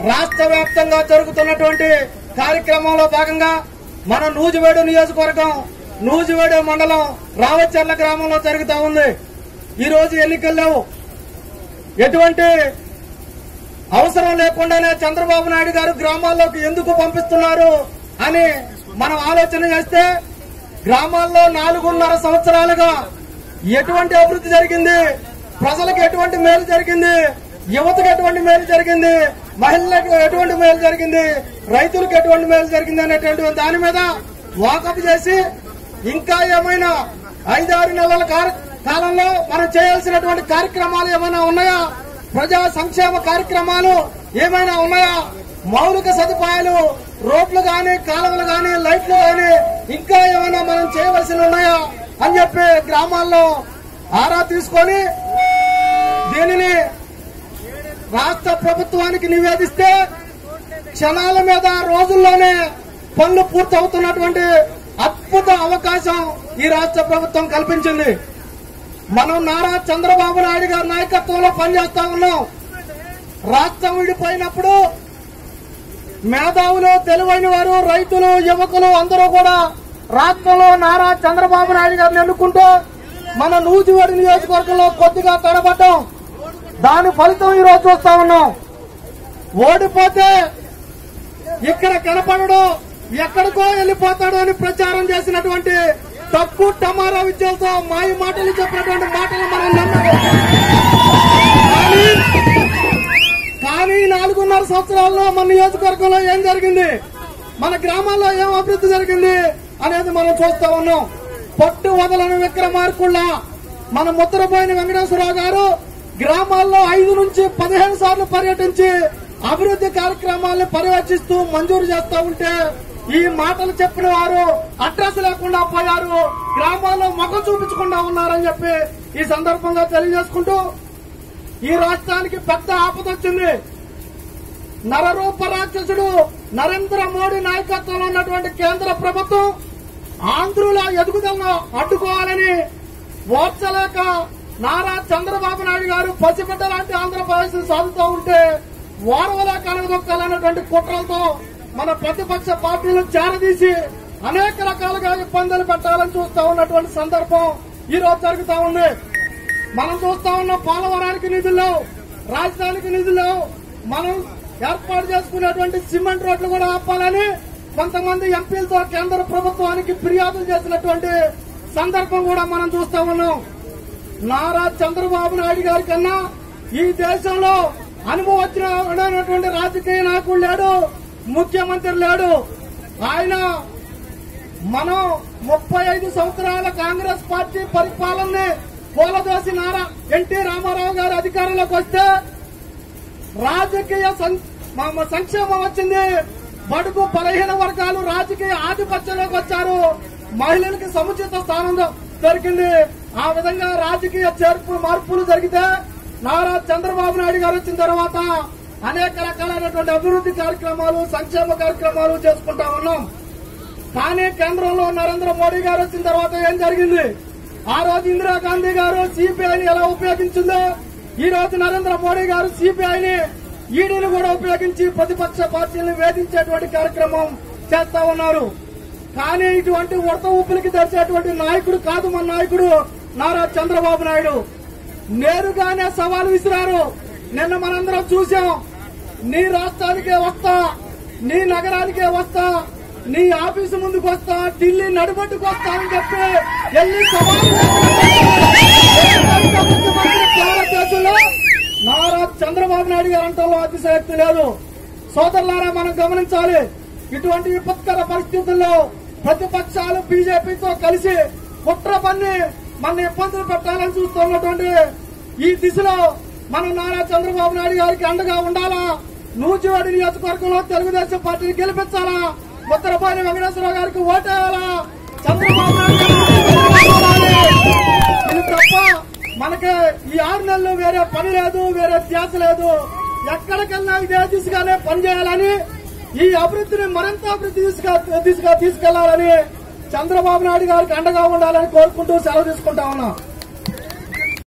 రాష్ట్ర వ్యాప్తంగా జరుగుతున్నటువంటి కార్యక్రమంలో భాగంగా మన నూజివేడు నియోజకవర్గం నూజివేడు మండలం రావచర్ల గ్రామంలో జరుగుతూ ఉంది. ఈ రోజు ఎన్నికల్లో ఎటువంటి అవసరం లేకుండానే చంద్రబాబు నాయుడు గారు గ్రామాల్లోకి ఎందుకు పంపిస్తున్నారు అని మనం ఆలోచన చేస్తే గ్రామాల్లో 4.5 సంవత్సరాలుగా ఎటువంటి అభివృద్ధి జరిగింది, ప్రజలకు ఎటువంటి మేలు జరిగింది, యువతకు ఎటువంటి మేలు జరిగింది, మహిళలకు ఎటువంటి మేలు జరిగింది, రైతులకు ఎటువంటి మేలు జరిగింది అనేటువంటి దాని మీద వాకప్ చేసి ఇంకా ఏమైనా 5-6 నెలల కాలంలో మనం చేయాల్సినటువంటి కార్యక్రమాలు ఏమైనా ఉన్నాయా, ప్రజా సంక్షేమ కార్యక్రమాలు ఏమైనా ఉన్నాయా, మౌలిక సదుపాయాలు రోడ్లు గాని కాలువలు గాని లైట్లు గాని ఇంకా ఏమైనా మనం చేయవలసి ఉన్నాయా అని చెప్పి గ్రామాల్లో ఆరా తీసుకొని దీనిని రాష్ట్ర ప్రభుత్వానికి నివేదిస్తే క్షణాల మీద రోజుల్లోనే పనులు పూర్తవుతున్నటువంటి అద్భుత అవకాశం ఈ రాష్ట్ర ప్రభుత్వం కల్పించింది. మనం నారా చంద్రబాబు నాయుడు గారి నాయకత్వంలో పనిచేస్తా ఉన్నాం. రాష్ట్రం విడిపోయినప్పుడు మేధావులు, తెలివైన వారు, రైతులు, యువకులు అందరూ కూడా రాష్ట్రంలో నారా చంద్రబాబు నాయుడు గారిని ఎన్నుకుంటూ మన నూజివేడు నియోజకవర్గంలో కొద్దిగా తడబడ్డాం. దాని ఫలితం ఈ రోజు చూస్తా ఉన్నాం. ఓడిపోతే ఇక్కడ కనపడడు, ఎక్కడికో వెళ్లిపోతాడు అని ప్రచారం చేసినటువంటి తక్కువ టమారా విద్యలతో మాయ మాటలు చెప్పినటువంటి మాటలు మనం నమ్మాలి. కానీ 4.5 సంవత్సరాల్లో మన నియోజకవర్గంలో ఏం జరిగింది, మన గ్రామాల్లో ఏం అభివృద్ధి జరిగింది అనేది మనం చూస్తా ఉన్నాం. పట్టు వదలని విక్రమార్కుళ్ళ మన ముద్రపోయిన వెంకటేశ్వరరావు గారు గ్రామాల్లో 5 నుంచి 15 సార్లు పర్యటించి అభివృద్ధి కార్యక్రమాలను పర్యవేక్షిస్తూ మంజూరు చేస్తా ఉంటే ఈ మాటలు చెప్పిన వారు అడ్రస్ లేకుండా పోయారు, గ్రామాల్లో మొగం చూపించకుండా ఉన్నారని చెప్పి ఈ సందర్భంగా తెలియజేసుకుంటూ ఈ రాష్ట్రానికి పెద్ద ఆపదొచ్చింది. నరరూప రాక్షసుడు నరేంద్ర మోడీ నాయకత్వంలో ఉన్నటువంటి కేంద్ర ప్రభుత్వం ఆంధ్రుల ఎదుగుదలను అడ్డుకోవాలని ఓర్చలేక నారా చంద్రబాబు నాయుడు గారు పసిబిడ్డ లాంటి ఆంధ్రప్రదేశ్ సాగుతూ ఉంటే ఓర్వలేక అనగదొక్కాలన్నటువంటి కుట్రలతో మన ప్రతిపక్ష పార్టీలను చేరదీసి అనేక రకాలుగా ఇబ్బందులు పెట్టాలని చూస్తా ఉన్నటువంటి సందర్భం ఈ రోజు జరుగుతా ఉంది. మనం చూస్తా ఉన్న పోలవరానికి నిధులు, రాజధానికి నిధులు, మనం ఏర్పాటు చేసుకునేటువంటి సిమెంట్ రోడ్లు కూడా ఆపాలని కొంతమంది ఎంపీలతో కేంద్ర ప్రభుత్వానికి ఫిర్యాదులు చేసినటువంటి సందర్భం కూడా మనం చూస్తా ఉన్నాం. నారా చంద్రబాబు నాయుడు గారి కన్నా ఈ దేశంలో అనుభవజ్ఞుడైనటువంటి రాజకీయ నాయకుడు లేడు, ముఖ్యమంత్రి లేడు. ఆయన మనం 35 సంవత్సరాల కాంగ్రెస్ పార్టీ పరిపాలనని కూలదోసి నారా ఎన్టీ రామారావు గారు అధికారంలోకి వస్తే రాజకీయ సంక్షేమం వచ్చింది, బడుగు బలహీన వర్గాలు రాజకీయ ఆధిపత్యంలోకి వచ్చారు, మహిళలకు సముచిత స్థానం దొరికింది. ఆ విధంగా రాజకీయ మార్పులు జరిగితే నారా చంద్రబాబు నాయుడు గారు వచ్చిన తర్వాత అనేక రకాలైనటువంటి అభివృద్ధి కార్యక్రమాలు, సంక్షేమ కార్యక్రమాలు చేసుకుంటా ఉన్నాం. కానీ కేంద్రంలో నరేంద్ర మోడీ గారు వచ్చిన తర్వాత ఏం జరిగింది, ఆ రోజు ఇందిరాగాంధీ గారు సిబిఐని ఎలా ఉపయోగించిందో ఈ రోజు నరేంద్ర మోడీ గారు సిబిఐని, ఈడీని కూడా ఉపయోగించి ప్రతిపక్ష పార్టీలను వేధించేటువంటి కార్యక్రమం చేస్తా ఉన్నారు. కానీ ఇటువంటి ఉడత ఊపిరికి తెరిచేటువంటి నాయకుడు కాదు మన నాయకుడు నారా చంద్రబాబు నాయుడు. నేరుగానే సవాల్ విసిరారు. నిన్న మనందరం చూశాం. నీ రాష్ట్రానికే వస్తా, నీ నగరానికే వస్తా, నీ ఆఫీసు ముందుకు వస్తా, ఢిల్లీ నడుబట్టుకు వస్తా అని చెప్పి ఎల్లి సవాల్ భారతదేశంలో నారా చంద్రబాబు నాయుడు గారు అంటంలో అతిశయక్తి లేదు. సోదరులారా, మనం గమనించాలి. ఇటువంటి విపత్కర పరిస్థితుల్లో ప్రతిపక్షాలు బీజేపీతో కలిసి కుట్ర పన్ని మన ఇబ్బందులు పెట్టాలని చూస్తున్నటువంటి ఈ దిశలో మనం నారా చంద్రబాబు నాయుడు గారికి అండగా ఉండాలా, నూజివేడు నియోజకవర్గంలో తెలుగుదేశం పార్టీని గెలిపించాలా, ముద్రపోయిన వెంకటేశ్వరరావు గారికి ఓటేయాలా, చంద్రబాబు నాయుడు ఇది తప్ప మనకి ఈ 6 నెలలు వేరే పని లేదు, వేరే ధ్యాస లేదు. ఎక్కడికెళ్ళినా ఇదే దిశగానే పనిచేయాలని, ఈ అభివృద్ధిని మరింత అభివృద్ధి దిశగా తీసుకెళ్లాలని చంద్రబాబు నాయుడు గారికి అండగా ఉండాలని కోరుకుంటూ సెలవు తీసుకుంటా ఉన్నాం.